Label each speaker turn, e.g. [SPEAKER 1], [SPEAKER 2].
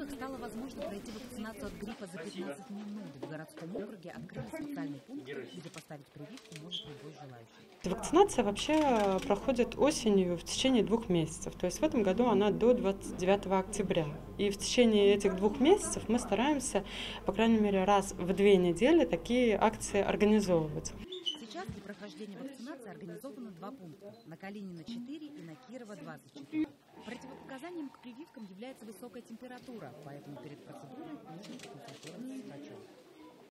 [SPEAKER 1] Чернимках стало возможно пройти вакцинацию от гриппа за 15 минут. В городском округе открыли специальный пункт, где поставить прививку может любой желающий.
[SPEAKER 2] Вакцинация вообще проходит осенью в течение 2 месяцев. То есть в этом году она до 29 октября. И в течение этих 2 месяцев мы стараемся, по крайней мере, раз в 2 недели такие акции организовывать.
[SPEAKER 1] Сейчас для прохождения вакцинации организовано 2 пункта – на Калинина 4 и на Кирова 24. Противопоказанием к прививкам является высокая температура, поэтому перед процедурой нужно консультироваться с врачом.